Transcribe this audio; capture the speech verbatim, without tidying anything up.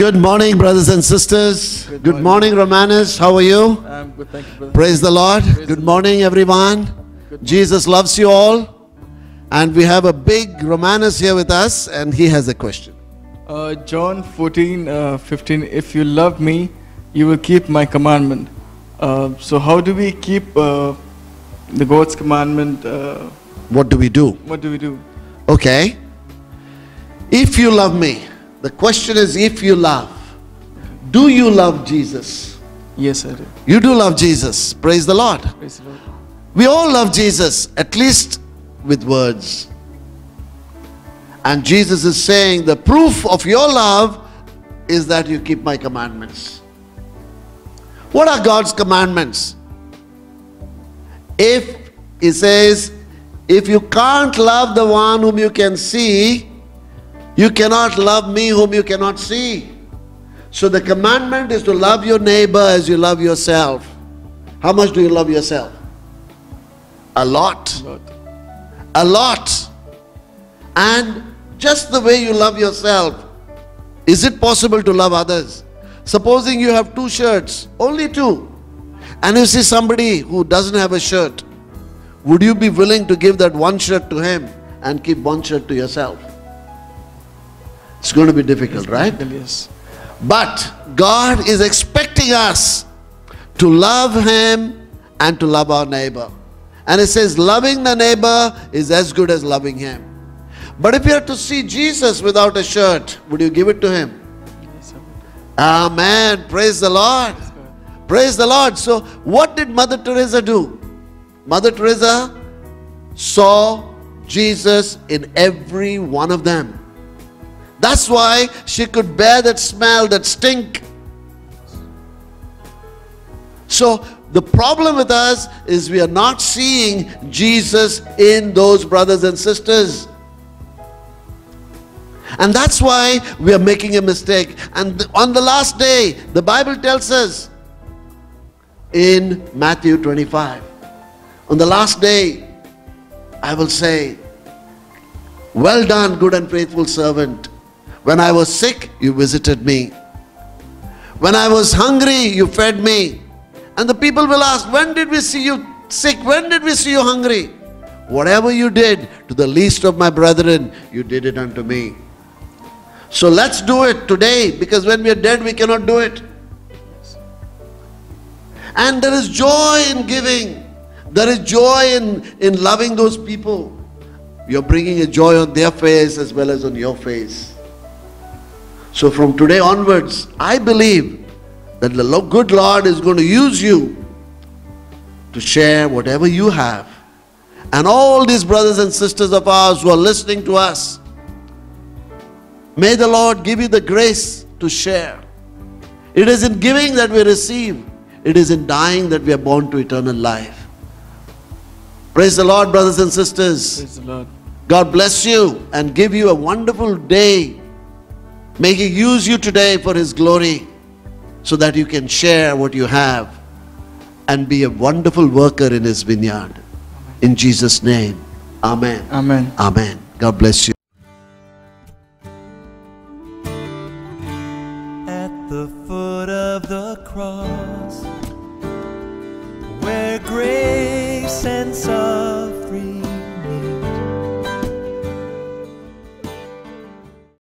Good morning, brothers and sisters. Good Good morning, morning. Romanus. How are you? I'm good, thank you, brother. Praise the Lord. Praise Good the morning, everyone. Good Jesus loves you all. And we have a big Romanus here with us, and he has a question. Uh, John fourteen, uh, fifteen. If you love me, you will keep my commandment. Uh, so how do we keep uh, the God's commandment? Uh, What do we do? what do we do? Okay. If you love me, the question is if you love. Do you love Jesus? Yes, I do. You do love Jesus. Praise the Lord. Praise the Lord. We all love Jesus, at least with words. And Jesus is saying the proof of your love is that you keep my commandments. What are God's commandments? If he says, if you can't love the one whom you can see, you cannot love me whom you cannot see. So the commandment is to love your neighbor as you love yourself. How much do you love yourself? A lot. Lord. A lot. And just the way you love yourself, is it possible to love others? Supposing you have two shirts, only two, and you see somebody who doesn't have a shirt, would you be willing to give that one shirt to him and keep one shirt to yourself? It's going to be difficult, right? Yes. But God is expecting us to love him and to love our neighbor. And it says loving the neighbor is as good as loving him. But if you had to see Jesus without a shirt, would you give it to him? Yes, I would. Amen. Praise the Lord. Yes, God. Praise the Lord. So what did Mother Teresa do? Mother Teresa saw Jesus in every one of them. That's why she could bear that smell, that stink. So the problem with us is we are not seeing Jesus in those brothers and sisters. And that's why we are making a mistake. And on the last day, the Bible tells us in Matthew twenty-five, on the last day, I will say, well done, good and faithful servant. When I was sick, you visited me. When I was hungry, you fed me. And the people will ask, when did we see you sick? When did we see you hungry? Whatever you did to the least of my brethren, you did it unto me. So let's do it today, because when we are dead, we cannot do it. And there is joy in giving. There is joy in, in loving those people. You're bringing a joy on their face as well as on your face. So from today onwards, I believe that the good Lord is going to use you to share whatever you have. And all these brothers and sisters of ours who are listening to us, may the Lord give you the grace to share. It is in giving that we receive. It is in dying that we are born to eternal life. Praise the Lord, brothers and sisters. Praise the Lord. God bless you and give you a wonderful day. May He use you today for His glory, so that you can share what you have and be a wonderful worker in His vineyard. In Jesus' name, Amen. Amen. Amen. God bless you. At the foot of the cross, where grace and sorrow